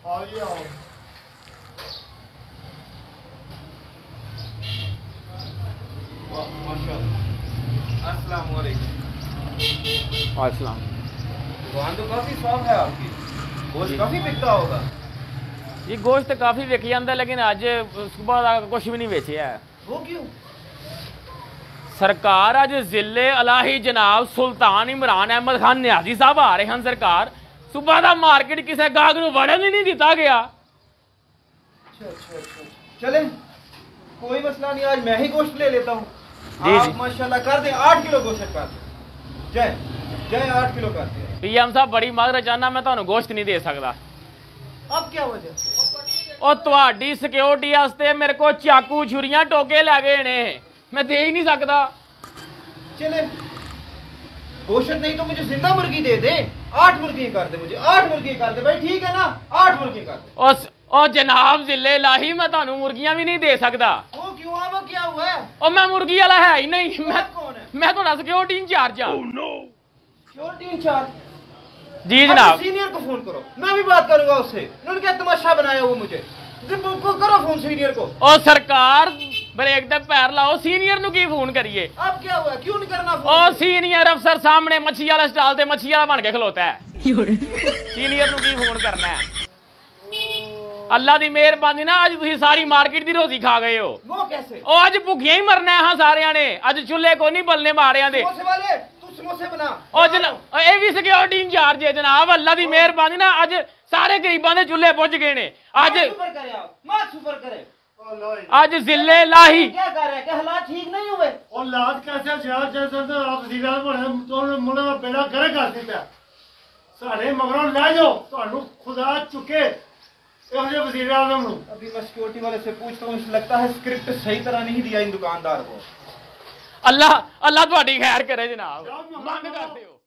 अस्सलाम। दुकान तो काफी साफ है आपकी, गोश्त काफी बिकता होगा। जी गोश्त काफी बिक जाता, लेकिन अज सुबह कुछ भी नहीं बेचा है। वो क्यों? सरकार अज जिले अलाही जनाब सुल्तान इमरान अहमद खान न्याजी साहब आ रहे हैं। सरकार सुबह का मार्केट किसी गाहक को वड़न ही नहीं दिता गया। अच्छा, चले कोई मसला नहीं, आज मैं ही गोश्त ले लेता हूँ। जी आप जी माशाल्लाह कर दे, 8 किलो गोश्त कर दे। जय जय 8 किलो कर दे। पीएम साहब बड़ी माजरत चाहना, मैं ਤੁਹਾਨੂੰ गोश्त नहीं दे सकता। अब क्या वजह? और ਤੁਹਾਡੀ सिक्योरिटी वास्ते मेरे को चाकू छुरियां टोके लै गए ने, मैं दे ही नहीं सकता। चले गोश्त नहीं तो मुझे जिंदा मुर्गी दे दे, 8 मुर्गी कर दे, मुझे 8 मुर्गी कर दे भाई, ठीक है ना? 8 मुर्गी कर दे। और जनाब जिले लाही मैं ਤੁਹਾਨੂੰ मुर्गियां भी नहीं दे सकता। वो क्यों है? वो क्या हुआ है? और मैं मुर्गी वाला है ही नहीं, कौन है? मैं थोड़ा सिक्योरिटी इंचार्ज हाँ। Security incharge? जी जनाब। सीनियर को फोन करो, मैं भी बात करूंगा उससे। उन्होंने क्या तमाशा बनाया वो मुझे, करो फोन सीनियर को। और सरकार ब्रेक दे पैर लाओ, सीनियर नु की फोन करिए। अब क्या हुआ, क्यों नहीं करना फोन? और सीनियर अफसर सामने मच्छी वाला स्टॉल ते मच्छी वाला बन के खलोता है। सीनियर नु की फोन करना है? अल्लाह दी मेहरबानी ना अज तुसी सारी मार्केट दी रोटी खा गए हो। वो कैसे? ओ अज भुखियां ही मरना है हाँ सारिया ने। अज चूल्हे को नहीं बलने मारिया दे। समोसे वाले तू समोसे बना। और जनाब ये भी सिक्योरिटी इंचार्ज है जनाब। अल्लाह दी मेहरबानी ना अज सारे गरीबां दे चूल्हे पुज गए ने। अज सुपर करे अज जिले लाही क्या कर रहे हैं? क्या हालात ठीक नहीं हुए? और लात कैसे आप सीधा मुंडे बेड़ा करे कर दिता साढ़े मगरों ले जाओ, ਤੁਹਾਨੂੰ खुदा चुके वजीर आजम। अभी मैं सिक्योरिटी वाले से पूछता हूँ, लगता है स्क्रिप्ट सही तरह नहीं दिया इन दुकानदार को। अल्लाह अल्लाह ਤੁਹਾਡੀ खैर करे जनाब। बंद कर दो।